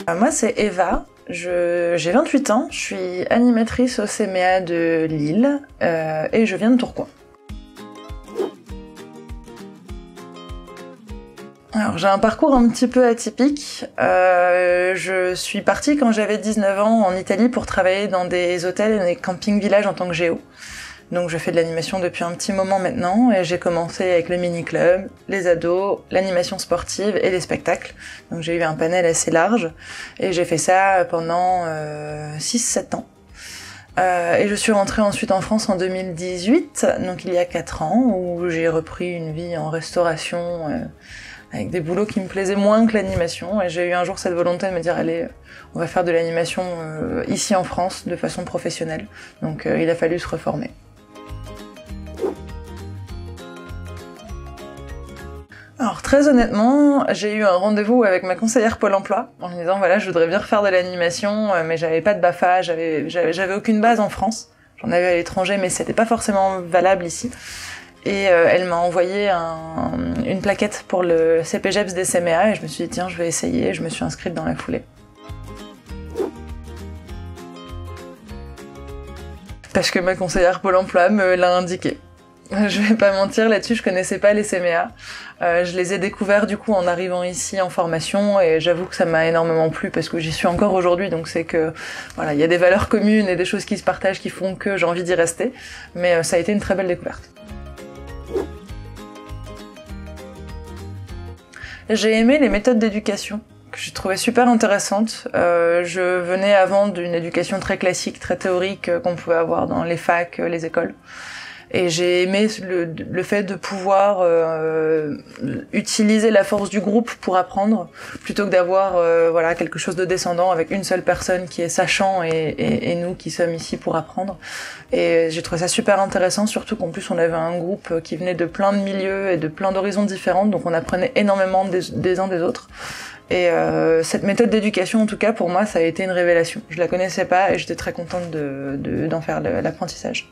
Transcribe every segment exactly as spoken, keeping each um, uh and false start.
Euh, moi c'est Eva, j'ai vingt-huit ans, je suis animatrice au C M E A de Lille euh, et je viens de Tourcoing. Alors j'ai un parcours un petit peu atypique. Euh, je suis partie quand j'avais dix-neuf ans en Italie pour travailler dans des hôtels et des camping-villages en tant que géo. Donc je fais de l'animation depuis un petit moment maintenant et j'ai commencé avec le mini-club, les ados, l'animation sportive et les spectacles. Donc j'ai eu un panel assez large et j'ai fait ça pendant euh, six sept ans. Euh, et je suis rentrée ensuite en France en deux mille dix-huit, donc il y a quatre ans, où j'ai repris une vie en restauration euh, avec des boulots qui me plaisaient moins que l'animation. Et j'ai eu un jour cette volonté de me dire allez, on va faire de l'animation euh, ici en France de façon professionnelle. Donc euh, il a fallu se reformer. Alors très honnêtement, j'ai eu un rendez-vous avec ma conseillère Pôle emploi en lui disant voilà, je voudrais bien refaire de l'animation, mais j'avais pas de B A F A, j'avais j'avais aucune base en France. J'en avais à l'étranger, mais c'était pas forcément valable ici. Et euh, elle m'a envoyé un, une plaquette pour le C P G E P S des C M E A et je me suis dit tiens, je vais essayer, je me suis inscrite dans la foulée. Parce que ma conseillère Pôle emploi me l'a indiqué. Je vais pas mentir là-dessus, je connaissais pas les C M E A. Euh, je les ai découverts du coup en arrivant ici en formation et j'avoue que ça m'a énormément plu parce que j'y suis encore aujourd'hui, donc c'est que voilà, il y a des valeurs communes et des choses qui se partagent qui font que j'ai envie d'y rester. Mais euh, ça a été une très belle découverte. J'ai aimé les méthodes d'éducation que j'ai trouvé super intéressantes. Euh, je venais avant d'une éducation très classique, très théorique euh, qu'on pouvait avoir dans les facs, euh, les écoles. Et j'ai aimé le, le fait de pouvoir euh, utiliser la force du groupe pour apprendre, plutôt que d'avoir euh, voilà, quelque chose de descendant avec une seule personne qui est sachant et, et, et nous qui sommes ici pour apprendre. Et j'ai trouvé ça super intéressant, surtout qu'en plus on avait un groupe qui venait de plein de milieux et de plein d'horizons différents, donc on apprenait énormément des, des uns des autres. Et euh, cette méthode d'éducation, en tout cas, pour moi, ça a été une révélation. Je la connaissais pas et j'étais très contente de, de, d'en faire l'apprentissage.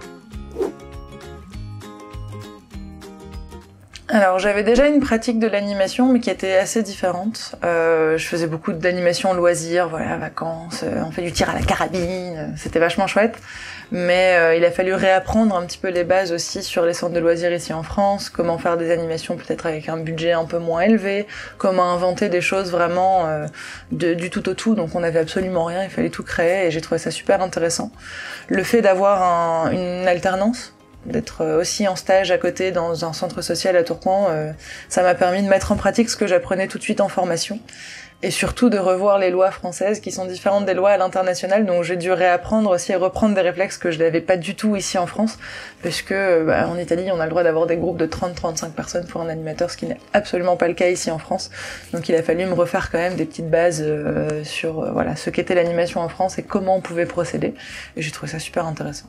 Alors j'avais déjà une pratique de l'animation mais qui était assez différente. Euh, je faisais beaucoup d'animation loisirs, voilà, vacances, euh, on fait du tir à la carabine, euh, c'était vachement chouette. Mais euh, il a fallu réapprendre un petit peu les bases aussi sur les centres de loisirs ici en France, comment faire des animations peut-être avec un budget un peu moins élevé, comment inventer des choses vraiment euh, de, du tout au tout, donc on n'avait absolument rien, il fallait tout créer et j'ai trouvé ça super intéressant. Le fait d'avoir un, une alternance, d'être aussi en stage à côté dans un centre social à Tourcoing, euh, ça m'a permis de mettre en pratique ce que j'apprenais tout de suite en formation et surtout de revoir les lois françaises qui sont différentes des lois à l'international, donc j'ai dû réapprendre aussi et reprendre des réflexes que je n'avais pas du tout ici en France parce que bah, en Italie on a le droit d'avoir des groupes de trente à trente-cinq personnes pour un animateur, ce qui n'est absolument pas le cas ici en France, donc il a fallu me refaire quand même des petites bases euh, sur euh, voilà, ce qu'était l'animation en France et comment on pouvait procéder et j'ai trouvé ça super intéressant.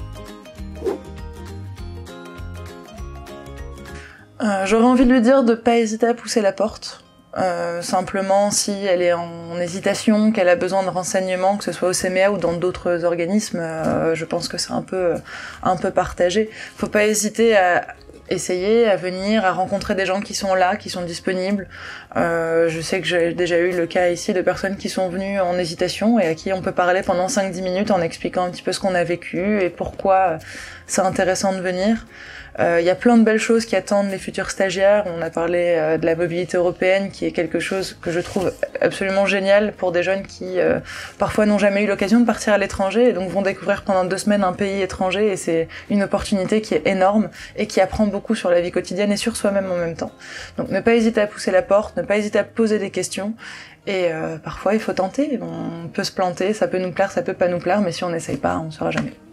Euh, J'aurais envie de lui dire de pas hésiter à pousser la porte. Euh, simplement, si elle est en hésitation, qu'elle a besoin de renseignements, que ce soit au C M E A ou dans d'autres organismes, euh, je pense que c'est un peu, un peu partagé. Faut pas hésiter à essayer, à venir, à rencontrer des gens qui sont là, qui sont disponibles. Euh, je sais que j'ai déjà eu le cas ici de personnes qui sont venues en hésitation et à qui on peut parler pendant cinq à dix minutes en expliquant un petit peu ce qu'on a vécu et pourquoi c'est intéressant de venir. Il euh, y a plein de belles choses qui attendent les futurs stagiaires. On a parlé euh, de la mobilité européenne, qui est quelque chose que je trouve absolument génial pour des jeunes qui euh, parfois n'ont jamais eu l'occasion de partir à l'étranger et donc vont découvrir pendant deux semaines un pays étranger et c'est une opportunité qui est énorme et qui apprend beaucoup sur la vie quotidienne et sur soi-même en même temps. Donc ne pas hésiter à pousser la porte, ne pas hésiter à poser des questions et euh, parfois il faut tenter. On peut se planter, ça peut nous plaire, ça peut pas nous plaire, mais si on n'essaye pas, on ne saura jamais.